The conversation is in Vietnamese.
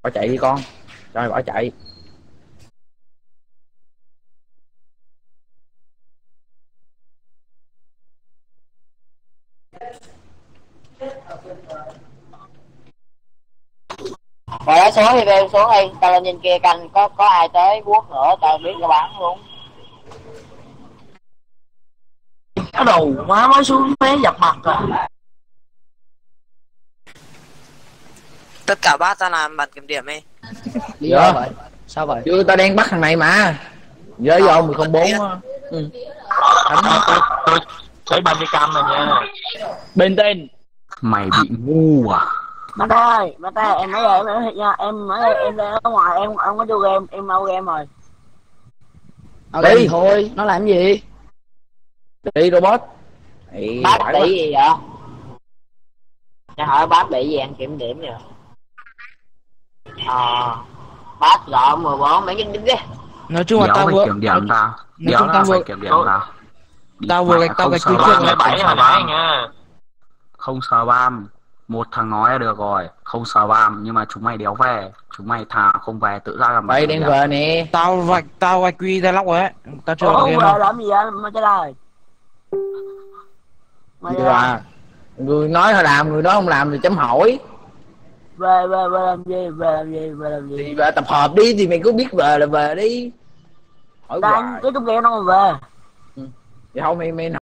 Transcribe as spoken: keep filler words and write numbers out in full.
Bỏ chạy đi con. Rồi bỏ chạy. Rồi đó xuống đi, về xuống đi, tao lên trên kia canh có có ai tới quốc nữa tao biết cái bán luôn. Cái đầu má mới xuống mé dập mặt rồi. Tất cả bác ta làm bản kiểm điểm đi. Lý do vậy? Sao vậy? Chứ tao đang bắt thằng này mà. Với do mười không bốn á. Ừ. Tôi thấy ba mươi cam rồi nha. Bên tên. Mày bị ngu à? Má ơi, má ơi, em nói em nói thiệt nha, em nói em đang ở ngoài em em có vô game, em mau game rồi. Đi. Đi thôi, nó làm gì? Đi robot. Bác bị gì vậy? Cho hỏi bác bị gì anh kiểm điểm vậy? Ờ, bác gọi mười bốn mấy cái đinh đi. Nói chung là Đéo tao phải vừa kiểm điểm tao. nói Đéo chung là tao phải vừa kiểm điểm tao. tao vừa gạch tao gạch quy Ba chương mươi bảy hồi nãy nha. Không sờ bam. Một thằng nói là được rồi. Không sờ bam. Nhưng mà chúng mày đéo về. Chúng mày thà không về tự ra làm. Vậy đang về nè. Tao vạch tao vạch quy ra lóc rồi á. Tao chưa Ủa, game về đâu. làm gì vậy? Mà trả lời. Mà Gì à? Người nói họ làm, người đó không làm thì chấm hỏi. về về về làm gì? Về làm gì? Về làm gì? Thì về tập hợp đi thì mày cứ biết về là về đi. Hỏi Đang hoài. cái trong game nó mà về. Vậy không mày mày